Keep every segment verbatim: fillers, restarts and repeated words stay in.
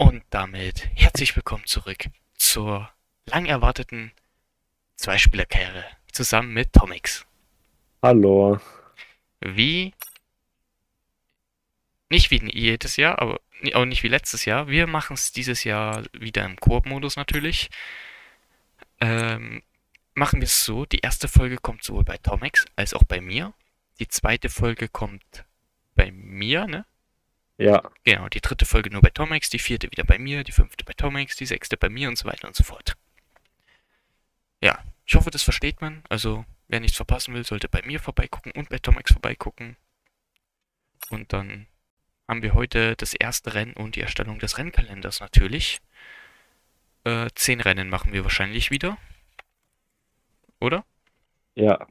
Und damit herzlich willkommen zurück zur lang erwarteten Zweispielerkarriere zusammen mit Tomix. Hallo. Wie, nicht wie jedes Jahr, aber auch nicht wie letztes Jahr. Wir machen es dieses Jahr wieder im Koop-Modus natürlich. Ähm, machen wir es so, die erste Folge kommt sowohl bei Tomix als auch bei mir. Die zweite Folge kommt bei mir, ne? Ja, Genau, die dritte Folge nur bei Tomix, die vierte wieder bei mir, die fünfte bei Tomix, die sechste bei mir und so weiter und so fort. Ja, ich hoffe, das versteht man. Also, wer nichts verpassen will, sollte bei mir vorbeigucken und bei Tomix vorbeigucken. Und dann haben wir heute das erste Rennen und die Erstellung des Rennkalenders natürlich. Äh, zehn Rennen machen wir wahrscheinlich wieder. Oder? ja.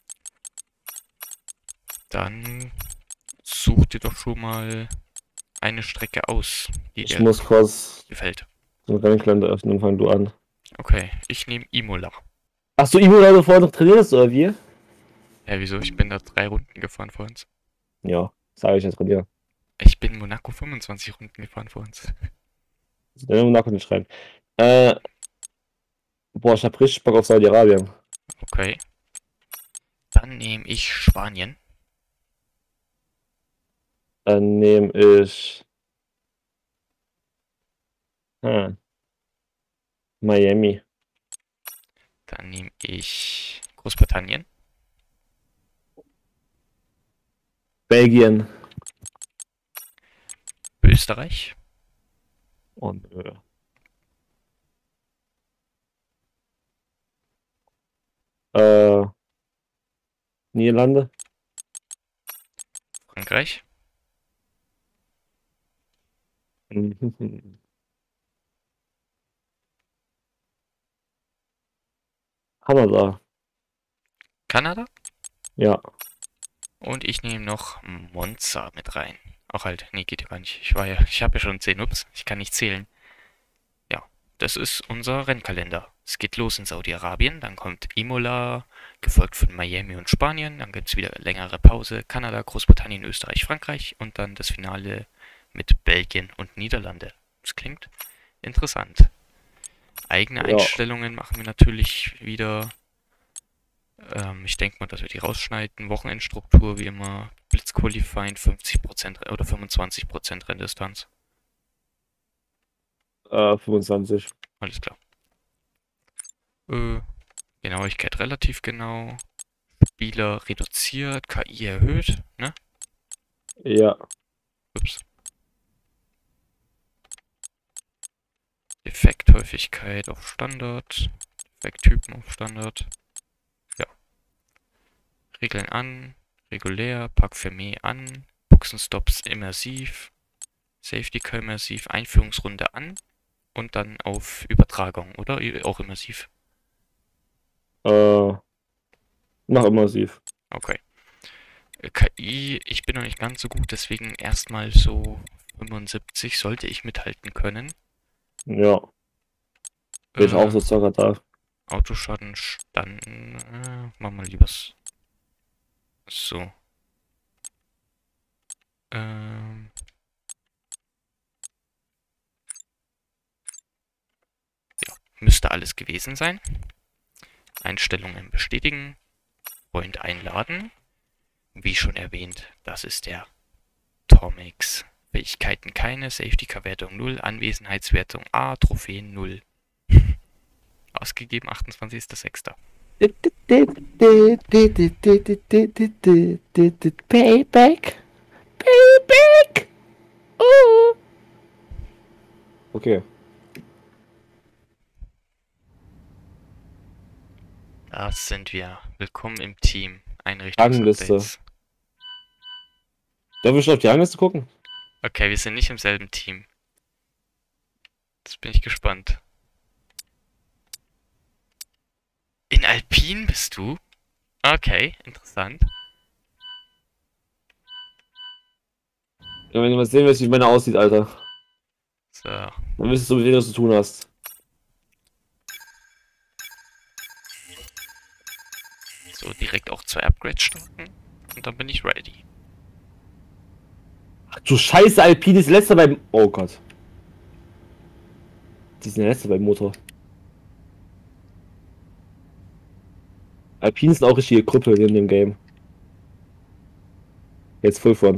Dann such dir doch schon mal eine Strecke aus, die Ich dir muss kurz gefällt. den Rennkalender öffnen, fang du an. Okay, ich nehme Imola. Hast du Imo da vorher noch trainiert oder wie? Ja, wieso? Ich bin da drei Runden gefahren vor uns. Ja, sage ich jetzt von dir. Ich bin Monaco fünfundzwanzig Runden gefahren vor uns. Also, den Nachhinein nicht schreiben. Äh, boah, ich hab richtig Bock auf Saudi-Arabien. Okay. Dann nehme ich Spanien. Dann nehme ich hm, Miami. Dann nehme ich Großbritannien. Belgien. Österreich. Und äh, äh, Niederlande. Frankreich. Kanada. Kanada. Ja. Und ich nehme noch Monza mit rein. Auch halt, nee, geht ja gar nicht. Ich war ja, ich habe ja schon zehn, ups, ich kann nicht zählen. Ja, das ist unser Rennkalender. Es geht los in Saudi-Arabien, dann kommt Imola, gefolgt von Miami und Spanien, dann gibt es wieder längere Pause, Kanada, Großbritannien, Österreich, Frankreich und dann das Finale mit Belgien und Niederlande. Das klingt interessant. Eigene Ja. Einstellungen machen wir natürlich wieder. Ähm, ich denke mal, dass wir die rausschneiden. Wochenendstruktur wie immer. Blitzqualifying fünfzig Prozent oder fünfundzwanzig Prozent Renndistanz. Äh, fünfundzwanzig. Alles klar. Äh, Genauigkeit relativ genau. Spieler reduziert, K I erhöht, ne? Ja. Ups. Defekthäufigkeit auf Standard. Defekttypen auf Standard. Ja. Regeln an. Regulär. Pack Fermé an. Boxenstops immersiv. Safety Car immersiv. Einführungsrunde an. Und dann auf Übertragung, oder? Auch immersiv. Äh, mach immersiv. Okay. K I, ich bin noch nicht ganz so gut, deswegen erstmal so fünfundsiebzig sollte ich mithalten können. Ja. Bin ich auch Äh, so circa da. Autoschaden dann äh, machen wir lieber s- so. Ähm, ja, müsste alles gewesen sein. Einstellungen bestätigen. Freund einladen. Wie schon erwähnt, das ist der Tomix. Fähigkeiten keine, Safety-Car-Wertung null, Anwesenheitswertung A, Trophäen null. Ausgegeben achtundzwanzigster sechster Payback. Payback. Uh. Okay. Da sind wir. Willkommen im Team. Rangliste. Einrichtungsupdates. Darf ich auf die Rangliste gucken? Okay, wir sind nicht im selben Team. Jetzt bin ich gespannt. In Alpin bist du? Okay, interessant. Ja, wenn du mal sehen willst, wie meine aussieht, Alter. So, Dann wüsstest du, mit wem du es zu tun hast. so direkt auch zwei Upgrades starten. Und dann bin ich ready. Ach du Scheiße, Alpine ist letzter beim... Oh Gott. Die sind der letzte beim Motor. Alpine sind auch richtige Krüppel in dem Game. Jetzt voll von.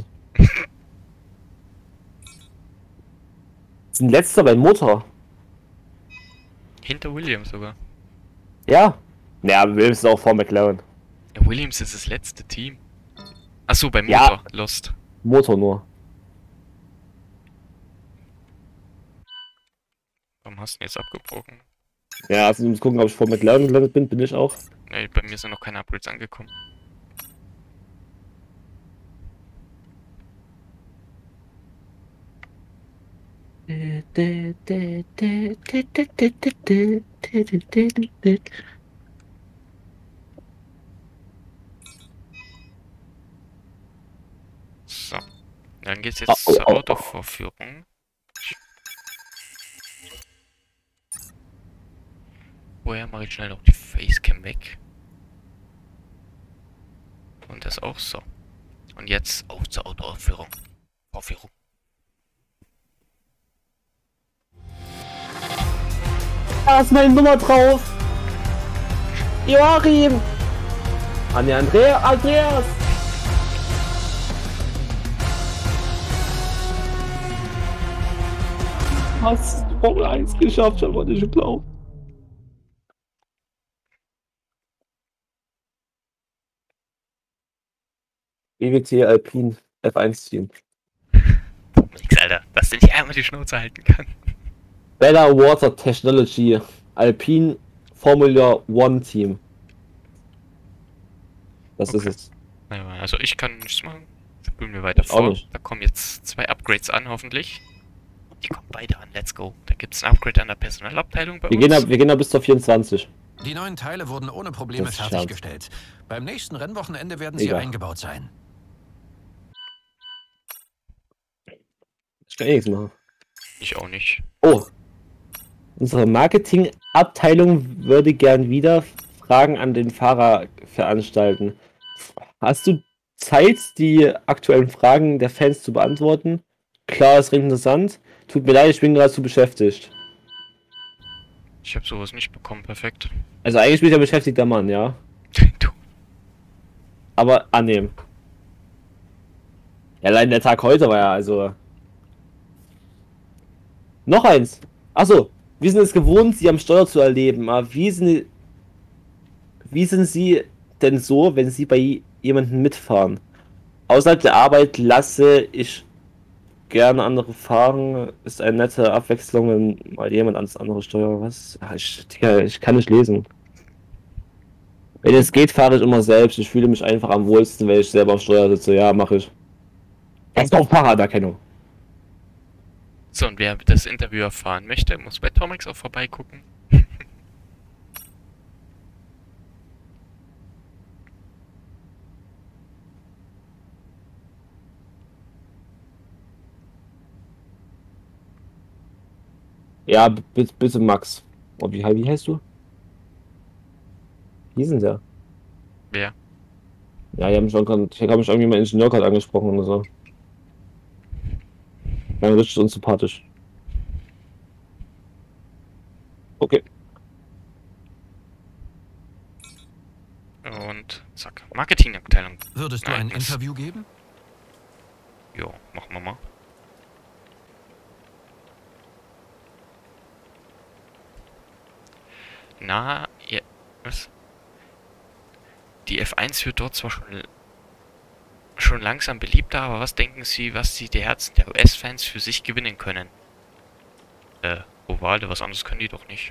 Sind letzter beim Motor. Hinter Williams sogar. Ja. Naja, Williams ist auch vor McLaren. Ja, Williams ist das letzte Team. Achso, beim Ja. Motor. Lost. Motor nur. Warum hast du ihn jetzt abgebrochen? Ja, also ich muss gucken, ob ich vor McLaren gelandet bin. Bin ich auch. Nee, bei mir sind noch keine Upgrades angekommen. So. Dann geht's jetzt Oh, oh, zur oh, oh. Autovorführung. Vorher mache ich schnell noch die Facecam weg. Und das auch so. Und jetzt auch zur Autoaufführung. Vorführung. Da ist meine Nummer drauf. Joachim. Anja, Andrea, Andreas. Hast du Formel eins geschafft, schon wollte ich schon glauben. E W T Alpine F eins Team. Nix, Alter. Dass der nicht einmal die Schnauze halten kann. Better Water Technology Alpine Formula One Team. Das Okay. ist es. Naja, also ich kann nichts machen. Spülen wir weiter Ich auch vor. nicht. Da kommen jetzt zwei Upgrades an, hoffentlich. Die kommen beide an. Let's go. Da gibt es ein Upgrade an der Personalabteilung bei Wir uns. gehen, ab, wir gehen ab bis zur vierundzwanzig. Die neuen Teile wurden ohne Probleme Das ist fertiggestellt. Beim nächsten Rennwochenende werden sie Egal. eingebaut sein. Ich kann eh nichts machen. Ich auch nicht. Oh. Unsere Marketingabteilung würde gern wieder Fragen an den Fahrer veranstalten. Hast du Zeit, die aktuellen Fragen der Fans zu beantworten? Klar, ist recht interessant. Tut mir leid, ich bin gerade zu beschäftigt. Ich habe sowas nicht bekommen. Perfekt. Also eigentlich bin ich ein beschäftigter Mann, ja. Du. Aber annehmen. Ja, allein der Tag heute war ja also... Noch eins. Achso, wir sind es gewohnt, Sie am Steuer zu erleben. Aber wie sind, wie sind Sie denn so, wenn Sie bei jemandem mitfahren? Außerhalb der Arbeit lasse ich gerne andere fahren. Ist eine nette Abwechslung, wenn mal jemand ans andere Steuer. Was? Ach, ich, Digga, ich kann nicht lesen. Wenn es geht, fahre ich immer selbst. Ich fühle mich einfach am wohlsten, wenn ich selber am Steuer sitze. Ja, mache ich. Jetzt auch Fahrraderkennung. So, und wer das Interview erfahren möchte, muss bei Tomix auch vorbeigucken. Ja, bitte, bitte Max. Oh, wie, wie heißt du? Wie sind der? Wer? Ja, die haben mich auch grad, ich habe mich irgendwie mal Ingenieur gerade angesprochen oder so. War mir richtig unsympathisch. Okay. Und zack. Marketingabteilung. Würdest du Nein, ein das- Interview geben? Jo, machen wir mal. Na, ja, was? Die F eins wird dort zwar schon, schon langsam beliebter, aber was denken Sie, was Sie die Herzen der U S-Fans für sich gewinnen können? Äh, Ovale, was anderes können die doch nicht.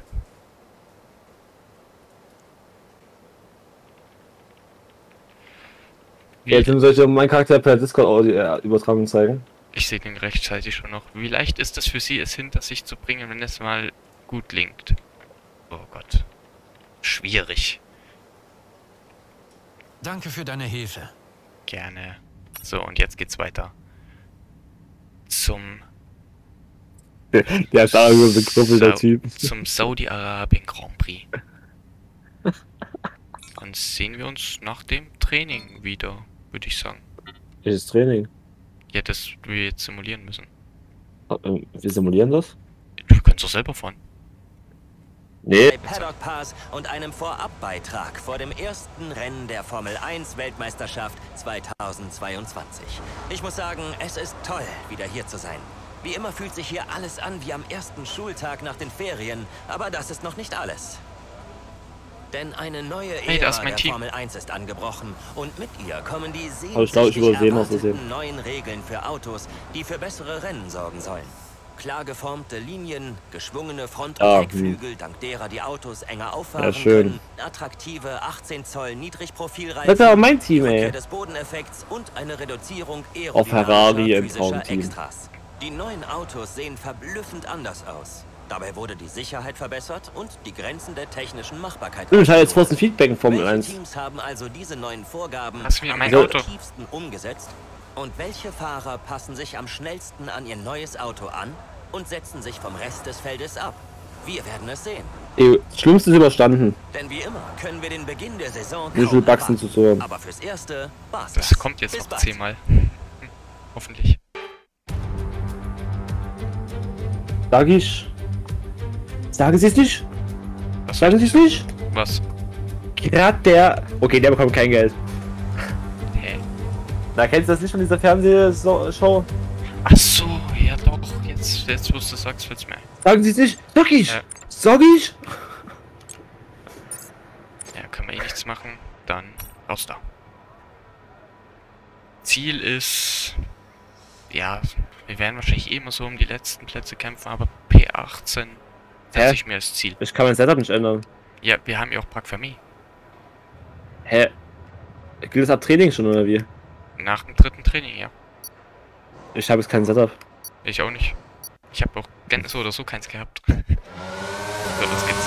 Ja, jetzt soll ich dir meinen Charakter per Discord-Übertragung zeigen. Ich sehe den rechtzeitig schon noch. Wie leicht ist es für Sie, es hinter sich zu bringen, wenn es mal gut linkt? Oh Gott. Schwierig. Danke für deine Hilfe. Gerne. So, und jetzt geht's weiter. Zum, Der ist auch so ein gekruppelter Sau- Typ. zum Saudi-Arabien Grand Prix. Dann sehen wir uns nach dem Training wieder, würde ich sagen. Welches Training? Ja, das wir jetzt simulieren müssen. Ähm, Wir simulieren das? Du kannst doch selber fahren. Nee. Bei Paddock Pass und einem Vorabbeitrag vor dem ersten Rennen der Formel eins Weltmeisterschaft zweitausendzweiundzwanzig. Ich muss sagen, es ist toll, wieder hier zu sein. Wie immer fühlt sich hier alles an wie am ersten Schultag nach den Ferien, aber das ist noch nicht alles. Denn eine neue Hey, da Ära ist mein der Team. Formel eins ist angebrochen und mit ihr kommen die Aber ich glaube, ich sehnsüchtig übersehe noch so sehen. erwarteten neuen Regeln für Autos, die für bessere Rennen sorgen sollen. Klar geformte Linien, geschwungene Front- und Ah, Heckflügel, dank derer die Autos enger auffahren Ja, schön. können, attraktive achtzehn Zoll Niedrigprofilreifen, Das ist aber mein Team, ey. Rückkehr des Bodeneffekts und eine Reduzierung Auf Ferrari im physischer Traumteam. Extras. Die neuen Autos sehen verblüffend anders aus. Dabei wurde die Sicherheit verbessert und die Grenzen der technischen Machbarkeit. Ich habe jetzt kurz ein Feedback in Formel Welche eins. Teams haben also diese neuen Vorgaben Das ist wieder am mein Auto. effektivsten umgesetzt? Und welche Fahrer passen sich am schnellsten an ihr neues Auto an und setzen sich vom Rest des Feldes ab? Wir werden es sehen. Ey, das Schlimmste ist überstanden. Denn wie immer können wir den Beginn der Saison Wie viel kaum Bugs sind erwarten. zu so? Aber fürs Erste war's Das das. kommt jetzt Bis noch bald. zehnmal. Hm, hoffentlich. Sag ich. Sagen Sie es nicht? Was? Sagen Sie es nicht? Was? Gerade der. Okay, der bekommt kein Geld. Hä? Na, kennst du das nicht von dieser Fernsehshow? Ach so, ja doch. Jetzt, jetzt wo du es sagst, wird's mir. Sagen Sie es nicht? Sag ich! Ja. Sag ich! Ja, kann man eh nichts machen. Dann raus da. Ziel ist... Ja, wir werden wahrscheinlich eh immer so um die letzten Plätze kämpfen, aber P achtzehn setze Hä? ich mir als Ziel. Ich kann mein Setup nicht ändern. Ja, wir haben ja auch Park Famille. Hä? Gilt das ab Training schon oder wie? Nach dem dritten Training, ja. Ich habe jetzt kein Setup. Ich auch nicht. Ich habe auch gen- so oder so keins gehabt. So, das gibt's.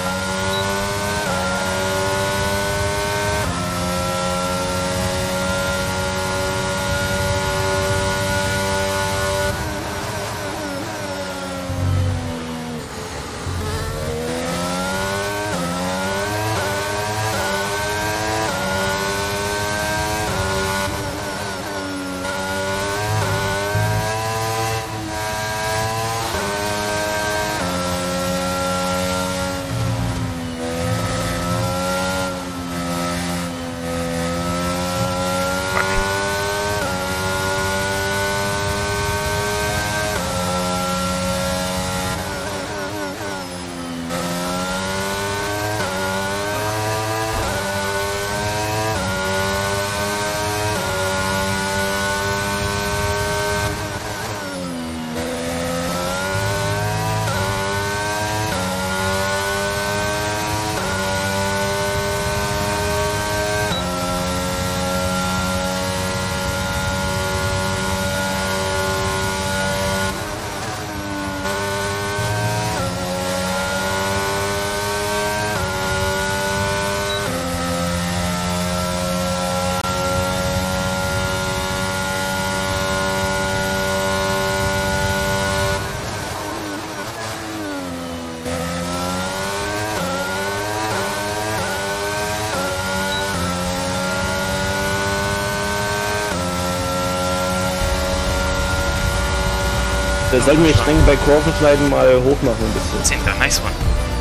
Da sollten wir streng bei Kurvenschneiden mal hoch machen ein bisschen. Zehnter, nice one.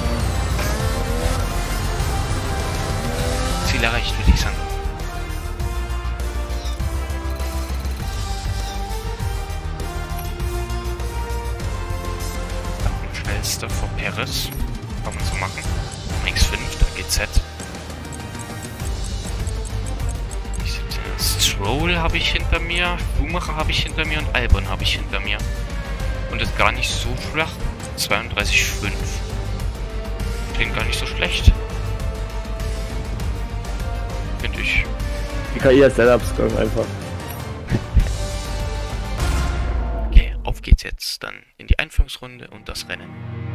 Ziel erreicht, würde ich sagen. Dann schnellster vor Perez. Kann man so machen. X fünf, dann G Z. Stroll habe ich hinter mir, Schumacher habe ich hinter mir und Albon habe ich hinter mir. Und ist gar nicht so flach. zweiunddreißig Komma fünf. Klingt gar nicht so schlecht. Finde ich. Die K I als Setups ganz einfach. Okay, auf geht's jetzt dann in die Einführungsrunde und das Rennen.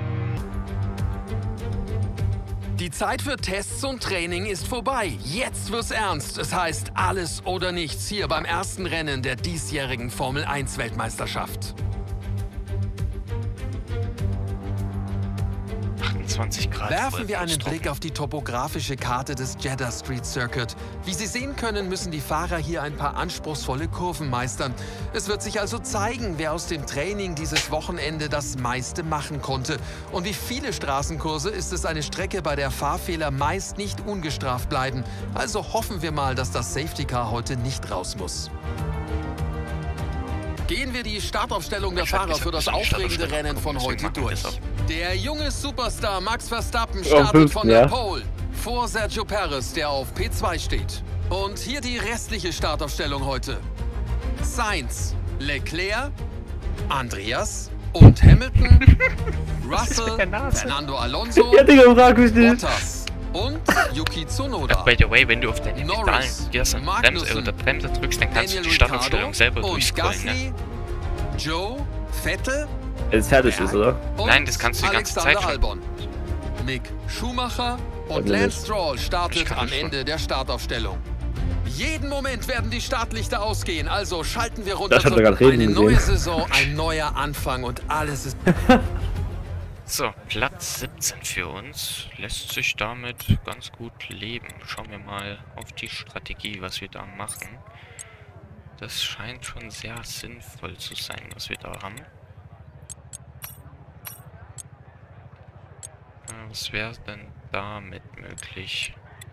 Die Zeit für Tests und Training ist vorbei. Jetzt wird's ernst. Es heißt alles oder nichts hier beim ersten Rennen der diesjährigen Formel eins Weltmeisterschaft. achtundzwanzig Grad. Werfen wir einen Vollblutstrom. Blick auf die topografische Karte des Jeddah Street Circuit. Wie Sie sehen können, müssen die Fahrer hier ein paar anspruchsvolle Kurven meistern. Es wird sich also zeigen, wer aus dem Training dieses Wochenende das meiste machen konnte. Und wie viele Straßenkurse ist es eine Strecke, bei der Fahrfehler meist nicht ungestraft bleiben. Also hoffen wir mal, dass das Safety Car heute nicht raus muss. Gehen wir die Startaufstellung der Ich sag, Fahrer ich für das sag, die aufregende Startaufstellung Rennen gucken, von deswegen heute machen wir durch. das auch. Der junge Superstar Max Verstappen Ja, startet fünften, von der ja. Pole vor Sergio Perez, der auf P zwei steht. Und hier die restliche Startaufstellung heute. Sainz, Leclerc, Andreas und Hamilton, Russell, der Nase? Fernando Alonso, Ja, Digga, frag mich nicht. Bottas und Yuki Tsunoda. By the way, wenn du auf deine Norris, Pedalen Bremse, Magnussen, äh, oder Bremse drückst, dann kannst Daniel du die Startaufstellung Ricciardo selber und durchscrollen. Ne? Gasly, Joe, Vettel, Wenn es fertig ist, oder? und Nein, das kannst du die ganze Alexander Zeit schon. Albon. Mick Schumacher und Bei mir Lance nicht. Stroll Ich startet kann am das schon. Ende der Startaufstellung. Jeden Moment werden die Startlichter ausgehen, also schalten wir runter. Das hat er zur- gerade reden Eine neue gesehen. Saison, ein neuer Anfang und alles ist... So, Platz siebzehn für uns. Lässt sich damit ganz gut leben. Schauen wir mal auf die Strategie, was wir da machen. Das scheint schon sehr sinnvoll zu sein, was wir da haben. Äh, Was wäre denn damit möglich?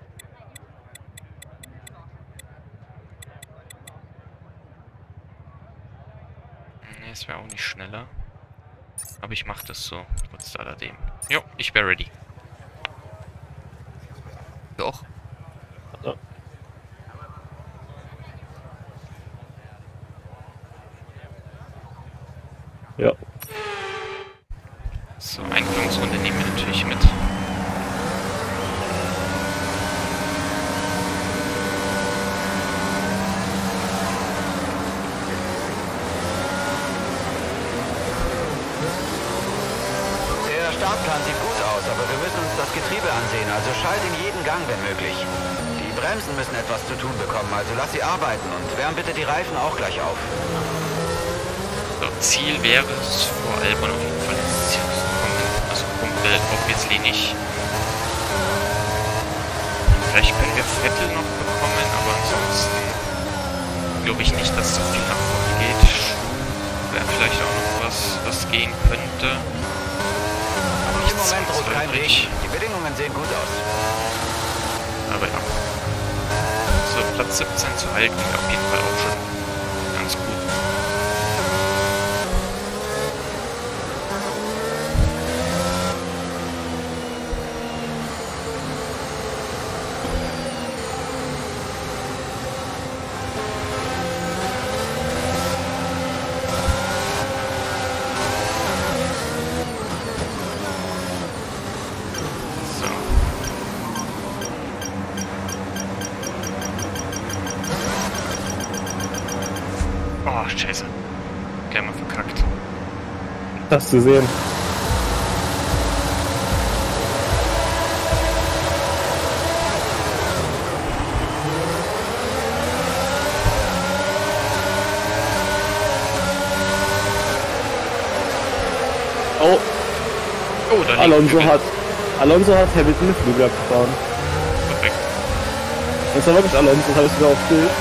Ne, es wäre auch nicht schneller. Aber ich mache das so, trotz alledem. Jo, ich wäre ready. Doch. Ja. So, Einführungsrunde nehmen wir natürlich mit. Der Startplan sieht gut aus, aber wir müssen uns das Getriebe ansehen, also schalt in jeden Gang, wenn möglich. Die Bremsen müssen etwas zu tun bekommen, also lass sie arbeiten und wärm bitte die Reifen auch gleich auf. So, Ziel wäre es vor Albon auf jeden Fall ins Ziel zu kommen. Also Punkte obviously nicht. Vielleicht können wir Vettel noch bekommen, aber ansonsten glaube ich nicht, dass so viel nach vorne geht. Wäre vielleicht auch noch was, was gehen könnte. Im Moment droht kein Regen. Die Bedingungen sehen gut aus. Aber ja. So, Platz siebzehn zu halten wäre auf jeden Fall auch schon ganz gut. So. Oh, scheiße. Gleich mal verkackt. Das zu sehen. Oh, Oh, da liegt Alonso Flügel. hat. Alonso hat Hamilton den Flügel abgefahren. Perfekt. Das war wirklich Alonso, das habe ich sogar auf Bild.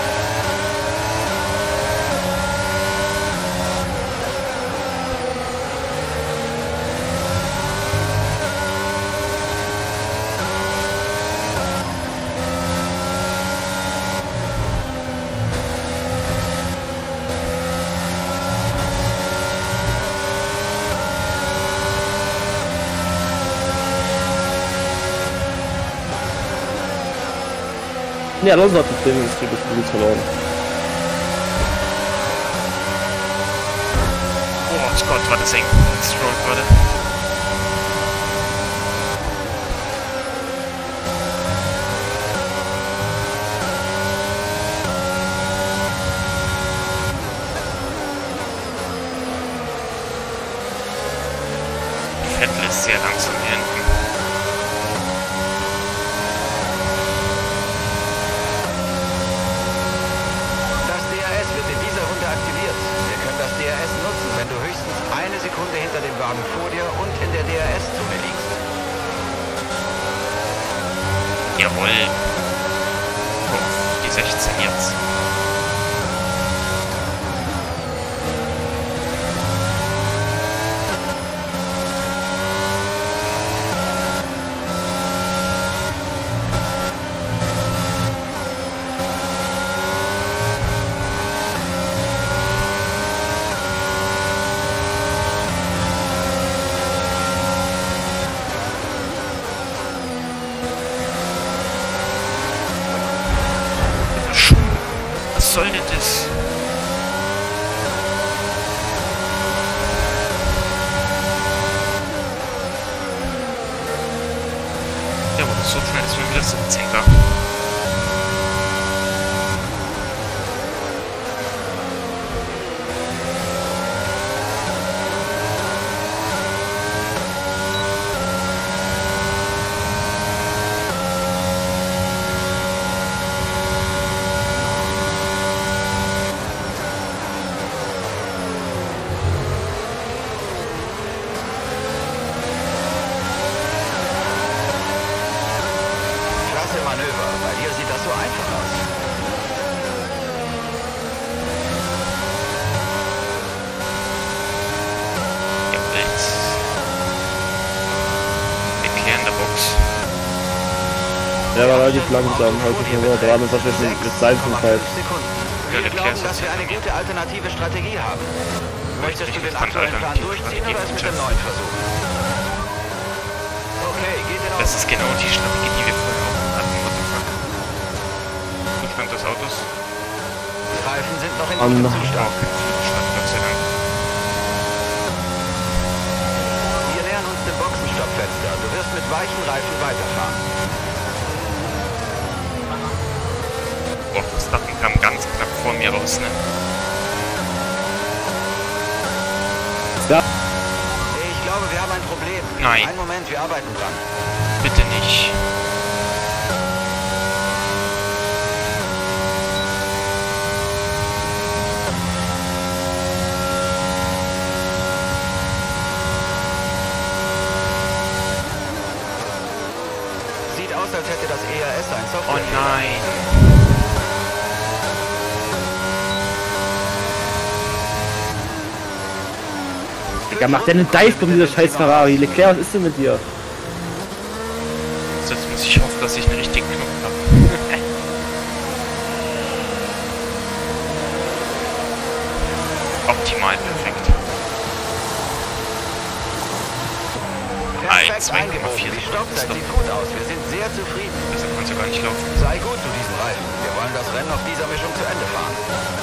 Nee, Alonso hat das Ding des Flügels verloren. Oh Gott, war das eng. Stroll gerade. Vettel ist sehr langsam hier hinten. Das D R S wird in dieser Runde aktiviert. Wir können das D R S nutzen, wenn du höchstens eine Sekunde hinter dem Wagen vor dir und in der D R S-Zone liegst. Jawohl. Oh, die sechzehn jetzt. Was soll denn das? Ja, aber so schnell ist man wieder siebzehnter. Manöver. Bei dir sieht das so einfach aus. Ja, Bild. Leclerc in der Box. Der war relativ langsam, heute schon wieder dran, das hat jetzt mit Seitenfeld. Ja, Wir Leclerc glauben, ist dass wir jetzt eine gute alternative Strategie haben. Möchtest du den fand aktuellen Plan alternative durchziehen Strategie oder es mit gut, dem Chef. neuen versuchen? Okay, geht in Das Ordnung. ist genau die Strategie, die wir vorher auch hatten. What the fuck? Rückstand des Autos. Die Reifen sind noch in An- gutem Oh, Zustand. Rückstand, Gott sei Dank. Wir nähern uns dem Boxenstoppfenster. Du wirst mit weichen Reifen weiterfahren. Boah, das Dach kam ganz knapp vor mir raus, ne? Ja, Ich glaube, wir haben ein Problem. Nein. Einen Moment, wir arbeiten dran. Bitte nicht. Sieht aus, als hätte das E R S ein Oh Software. nein. Digga, macht der einen Divebomb, dieser scheiß Ferrari. Leclerc, was ist denn mit dir? Jetzt muss ich hoffen, dass ich einen richtigen Knopf habe. Optimal, perfekt. Perfekt zwei Komma vier eingebogen. Die Sekunden. Stoppzeit sieht gut aus. Wir sind sehr zufrieden. Besser kannst du gar nicht laufen. Sei gut zu diesen Reifen. Wir wollen das Rennen auf dieser Mischung zu Ende fahren.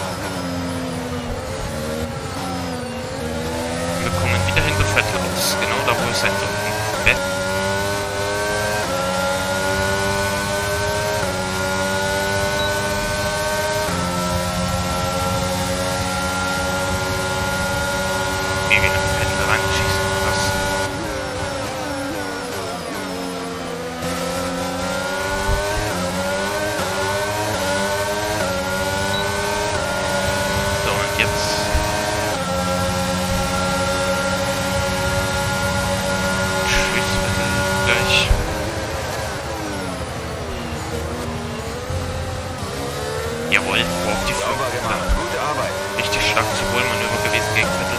Wir kommen wieder hinter Vettel raus. Genau da, wo es sein soll. Vettel. Wie wir nach Vettel reinschießen. Krass. So, und jetzt. Tschüss, Vettel. Gleich. Jawohl, wo auf die Sauber Flur. gemacht. Gute Arbeit. Richtig starkes Überholmanöver gewesen gegen Vettel.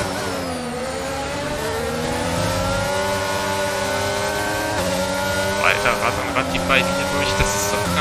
Alter, Rad an Rad die beiden hier durch, das ist so knapp.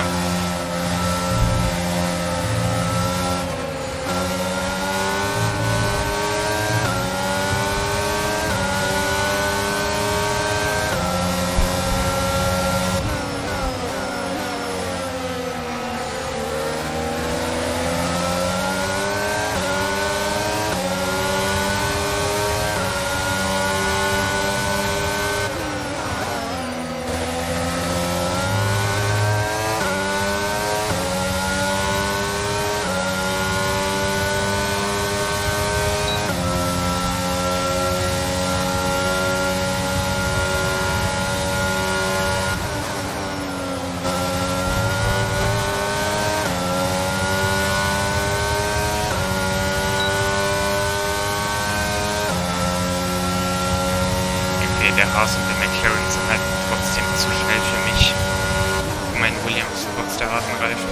Okay, der Haas und der McLaren sind halt trotzdem zu schnell für mich. mein Williams, trotz der harten Reifen.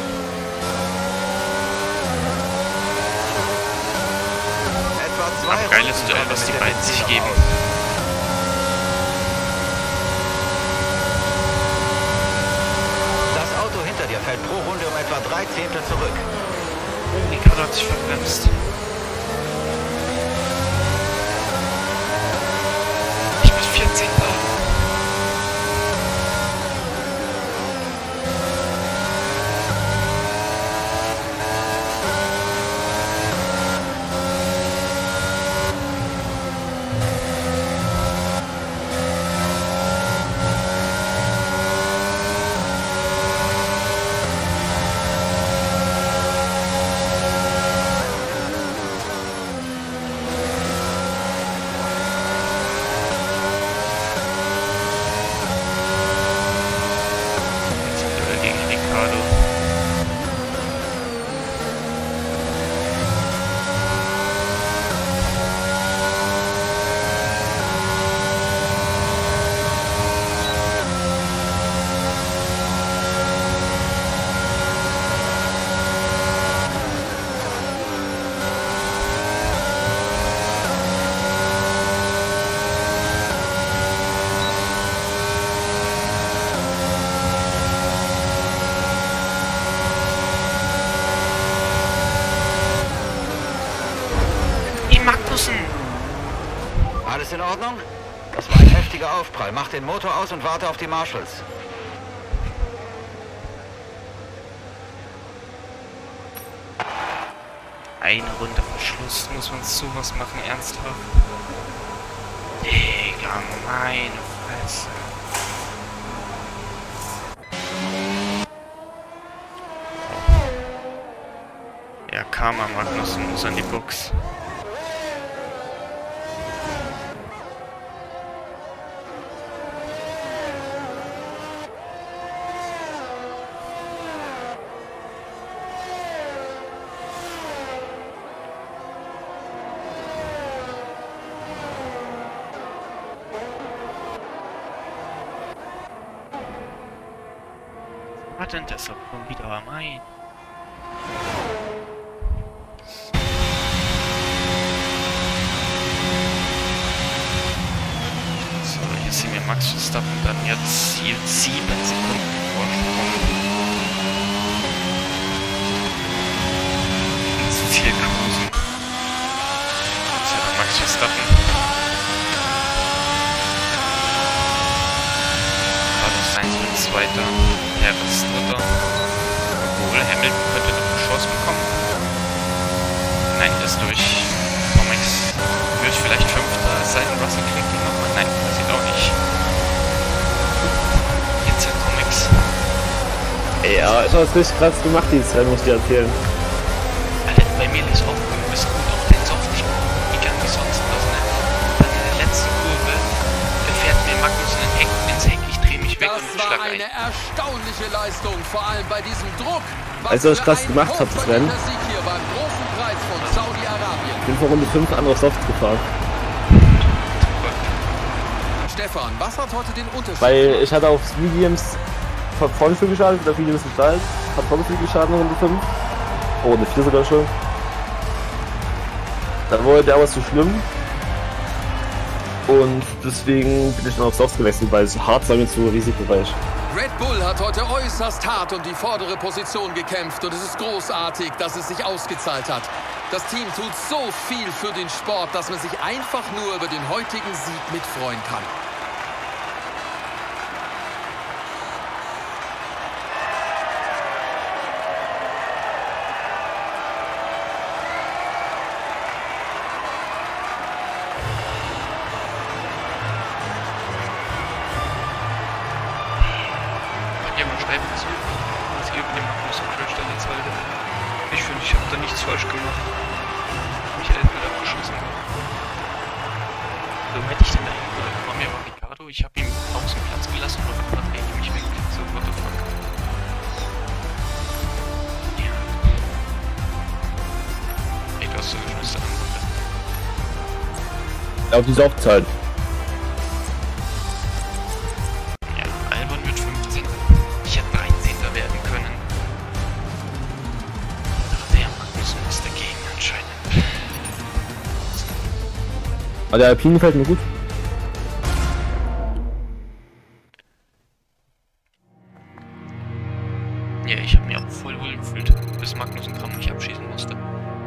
Etwa zwei Ach, geiles Runden Duell, kommen was mit die der beiden Benzin sich noch geben. aus. Das Auto hinter dir fällt pro Runde um etwa drei Zehntel zurück. Oh, Ricardo hat sich verbremst. Ich bin vierzehnter. Alles in Ordnung? Das war ein heftiger Aufprall. Mach den Motor aus und warte auf die Marshals. Eine Runde vor Schluss muss man sowas machen, ernsthaft. Digga, meine Fresse. Ja, Karma Magnussen muss an die Box. Was denn das schon wieder mein? So, hier sehen wir Max Verstappen dann jetzt hier sieben Sekunden Vorsprung. Ins Ziel cruisen. Jetzt hat er Max Verstappen. Zweiter, Harris dritter. Obwohl, Hamilton könnte noch eine Chance bekommen. Nein, ist durch. Comics wird vielleicht fünfter, es sei denn, Russell kriegt ihn nochmal. Nein, passiert auch nicht. Jetzt sind Comics. Ja, ich habe es richtig krass gemacht, dieses Rennen, muss ich dir erzählen. Alter, bei mir ist auch du bist gut auf den Soft nicht gegangen wie sonst was, ne? Dann in der letzten Kurve, da fährt mir Magnus in den Heck, ins Heck, ich dreh mich weg Das und war schlag eine ein. erstaunliche Leistung, vor allem bei diesem Druck. Was Also, was ich für krass ein gemacht hab, das Rennen. hochverdienter Sieg hier beim großen Preis von Saudi-Arabien. Ich bin vor Runde fünf andere Softs gefahren. Stefan, was hat heute den Unterschied? Weil ich hatte aufs Williams von vorne viel geschaltet, der Williams nicht alt. Hat vorne viel geschaltet in Runde fünf. Oh, Runde vier sogar schon. Dann wurde der aber zu schlimm. Und deswegen bin ich dann auf Softs gewechselt, weil es hart war mir zu risikoreich. Red Bull hat heute äußerst hart um die vordere Position gekämpft und es ist großartig, dass es sich ausgezahlt hat. Das Team tut so viel für den Sport, dass man sich einfach nur über den heutigen Sieg mitfreuen kann. Ich finde, ich habe da nichts falsch gemacht. Michael wird abgeschossen. So hätte ich denn da hingehört. War mir aber Ricardo, ich habe ihm außen Platz gelassen und auf einmal drehe ich mich weg. So, what the fuck. Ja. Ey, du hast so geschmissen an Runde. Auf die Softzeit. Ja, Albon wird fünfzehnter. Ich habe dreizehnter Aber der Alpine gefällt mir gut. Ja, ich habe mich auch voll wohl gefühlt, bis Magnus und Kram mich abschießen musste.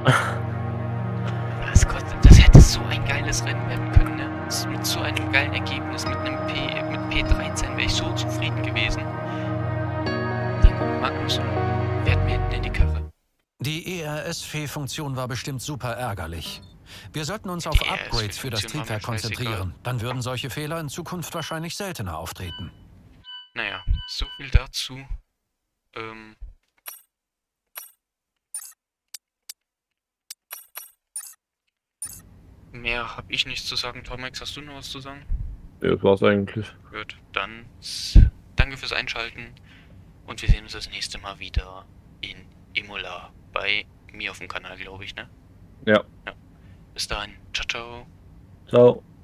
Das, kostet, das hätte so ein geiles Rennen werden können, ne? Mit so einem geilen Ergebnis, mit einem P, mit P dreizehn wäre ich so zufrieden gewesen. Dann kommt Magnus und fährt mir hinten in die Karre. Die E R S-Fee-Funktion war bestimmt super ärgerlich. Wir sollten uns auf Die Upgrades für das E R S-Fee-Funktion war Triebwerk mir konzentrieren. scheißegal. Dann würden solche Fehler in Zukunft wahrscheinlich seltener auftreten. Naja, so viel dazu. Ähm... Mehr habe ich nichts zu sagen. Tomex, hast du noch was zu sagen? Ja, das war's eigentlich. Gut, dann s- danke fürs Einschalten und wir sehen uns das nächste Mal wieder in Imola bei mir auf dem Kanal, glaube ich, ne? Ja. Bis dahin, ciao, ciao. Ciao.